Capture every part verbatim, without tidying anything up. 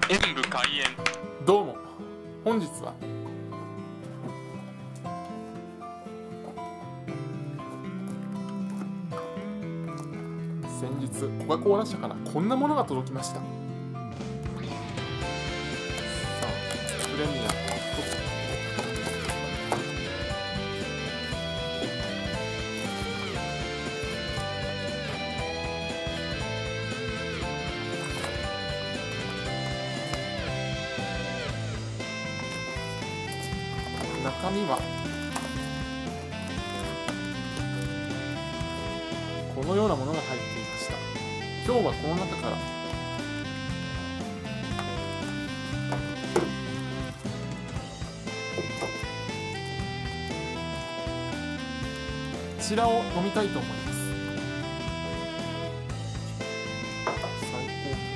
演武開演。 どうも、本日は先日コカ・コーラ社からこんなものが届きました。さあプレミアム中身はこのようなものが入っていました。今日はこの中からこちらを飲みたいと思います。最高です。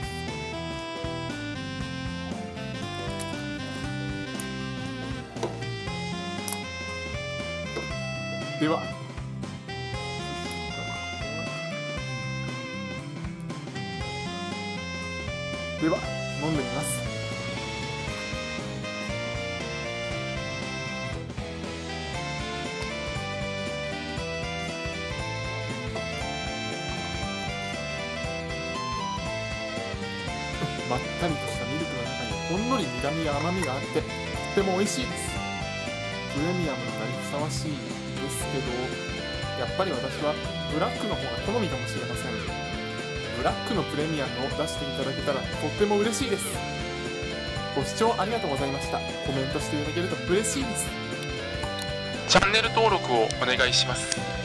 ではでは飲んでみます。まったりとしたミルクの中にほんのり苦みや甘みがあってとても美味しいです。プレミアムの名にふさわしいですけど、やっぱり私はブラックの方が好みかもしれません。ブラックのプレミアムを出していただけたらとっても嬉しいです。ご視聴ありがとうございました。コメントしていただけると嬉しいです。 チャンネル登録をお願いします。